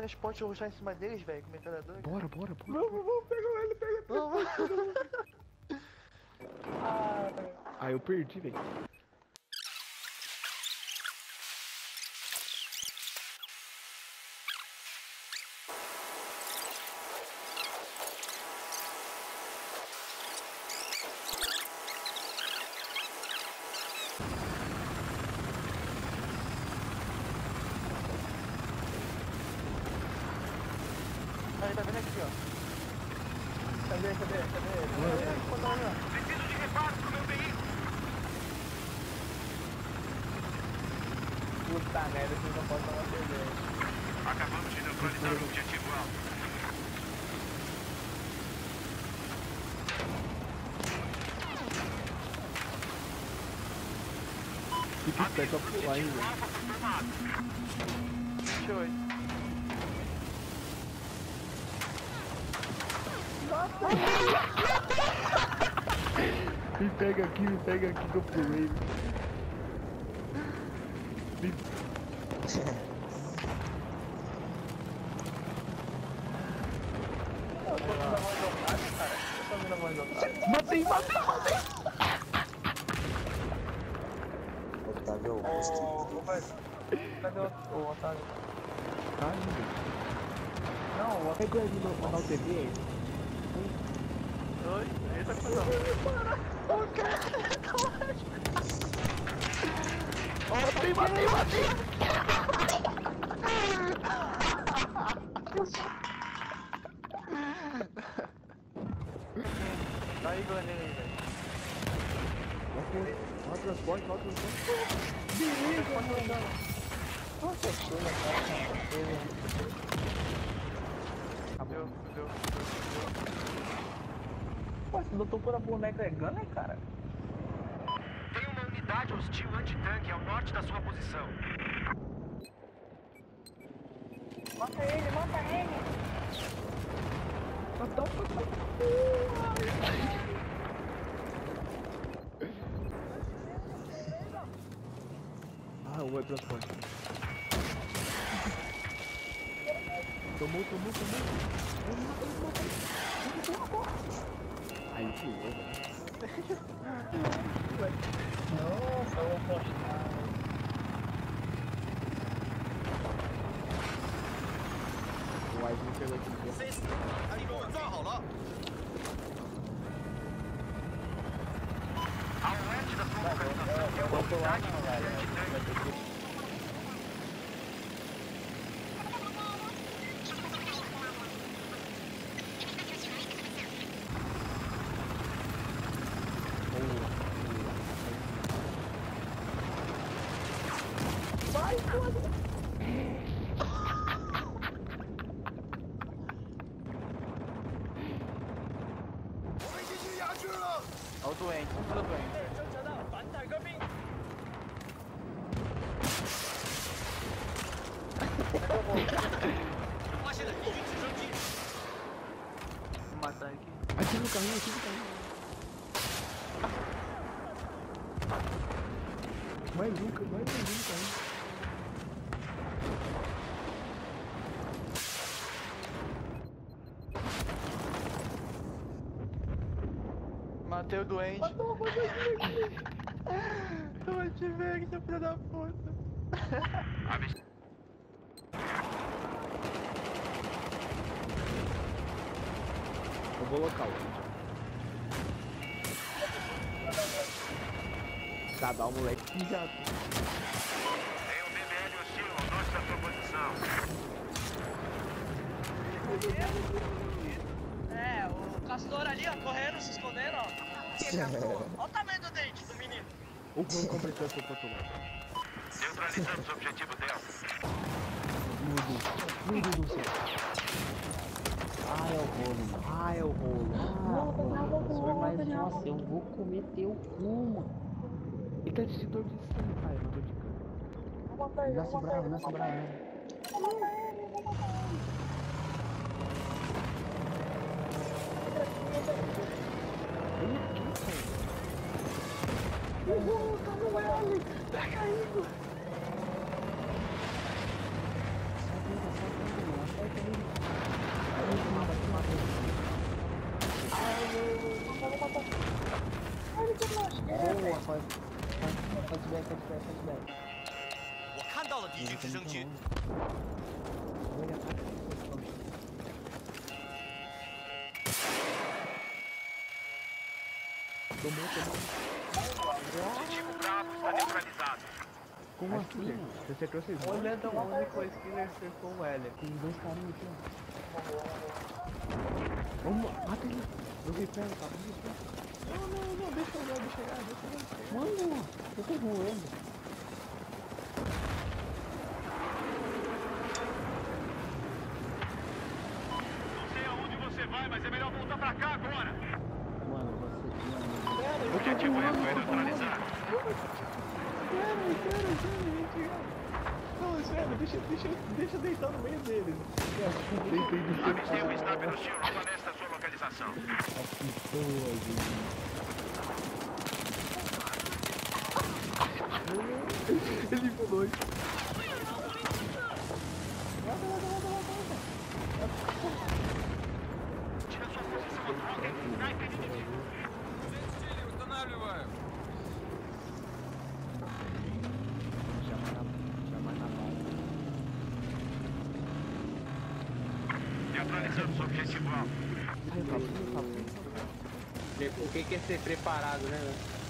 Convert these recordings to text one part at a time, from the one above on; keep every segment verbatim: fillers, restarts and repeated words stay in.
transporte e rushar em cima deles, velho, com o metralhador. Bora, bora, bora. Vamos, vamos, pega ele, pega ele. Vamos. Ah, eu perdi, velho. Aí, tá vendo aqui, ó. Cadê, cadê, cadê? Preciso de reparo pro meu veículo. Puta merda, vocês não podem tomar cerveja. Acabamos de neutralizar o objetivo alvo. Fica esperto pra pular, hein, velho. Alfa confirmado. Deixa eu ir. Me pega aqui, me pega aqui que eu pulei. Me... Eu tô ouvindo a voz do Otávio, cara. Eu tô ouvindo a voz do Otávio. Matei, matei, matei. Otávio Ô, Augusto. ô, velho. Cadê o, o Otávio? Tá indo. Não, o Otávio. Pegou ali no canal T V. Oi, eita coisa. Matei, matei, matei. Tá aí, Glenn, aí, velho. Olha o transporte, olha o transporte. Nossa, chega, cara. Chega. Deu, deu, deu, deu. Pô, esse doutor por a boneca é gunner, cara? Tem uma unidade hostil antitanque ao norte da sua posição. Mata ele, mata ele! Matou, matou. Ah, o transporte. Tomou, tomou, tomou. Aí, pulou, velho. Nossa, eu vou postar. O Wise me pegou aqui. 他一个稳站好了。Ao oeste da sua localização tem uma unidade antitanque. Vai, foda! Olha o doente, olha o doente. 侦察到反坦克兵。 发现了敌军直升机。 Vou matar aqui. Aqui no carrinho, aqui no carrinho. Mais um, mais um, mais um carrinho. Matei o doente. Matou, matou aqui, aqui. Eu vou te ver aqui, seu filho da puta. Eu vou local. Cada um moleque que já. Tem um B B L hostil ao norte da sua posição. É, o castor ali, ó, correndo, se escondendo, ó. Que castor? Olha o tamanho do dente do menino. O vamos completar seu português. Neutralizamos o objetivo Delta. Meu Deus, meu Deus do céu. Ah, é o rolo, mano. Ah, é o rolo. Ah, mano. Se for mais um assim, eu vou comer teu cu, mano. Ele tá de extintor de sangue, pai, não tô de cana. Vou matar ele, Nasce vou matar bravo, ele, nasce vou matar bravo. ele. Vou matar ele, vou matar ele. Uhul, tá no L! Pega ele! ele, acerta ele, mano. Acerta ele. Ai, eu vou matar. Ai, ele quebrou as pernas. Boa, faz. Faz, faz back, faz back, faz back. 我看到了敌军直升机， Olha, ataca. Tomou, tomou. objetivo Bravo está neutralizado. Como Acho que assim, mano? você acertou vocês. Olhando aonde foi que ele acertou o L. Tem dois carinhos aqui, ó. Vamos, mata ele. Não tem pé, tá? Não tem pé. Não, não, não, deixa eu olhar, deixa eu olhar, deixa eu olhar. Mano, eu tô voando. Não sei aonde você vai, mas é melhor voltar pra cá agora. Mano, você tinha. Pera, eu Objetivo é foi neutralizado. Pera, pera, pera, gente. Não, sério, deixa, deixa, deixa eu deitar no meio deles. Avistei um sniper hostil logo nesta sua localização. Ele pulou. Tira sua posição atual, tem um sniper inimigo. Chama na, chama na mão. Neutralizando seu objetivo alvo. Ai, tá tudo, tá tudo. O que que é ser preparado, né?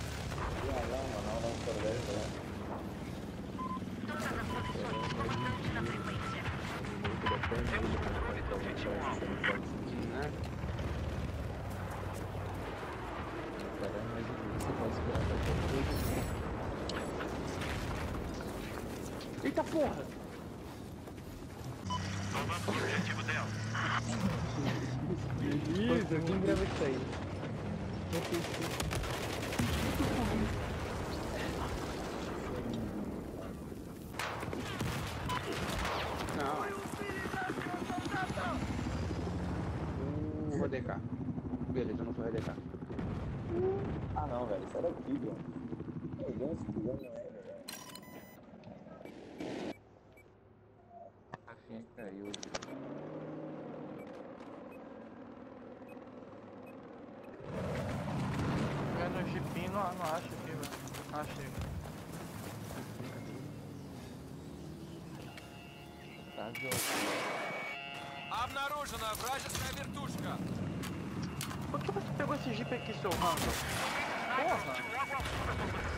Temos o controle do objetivo alvo. Você pode esperar pra ter. Eita porra! Tomamos o objetivo dela. Isso, quem grava isso aí? Não. Uh, vou D K. Beleza, eu não sou R D K. Ah, não, velho. Sai daqui, velho. Pegando esse pisão, não é, velho. Assim caiu. No chipinho não, não acho aqui, velho. Achei. Tá jogando. Обнаружена вражеская вертушка. Por que você pegou esse jeep aqui, seu ramo? Sniper hostil logo ao sul da sua posição.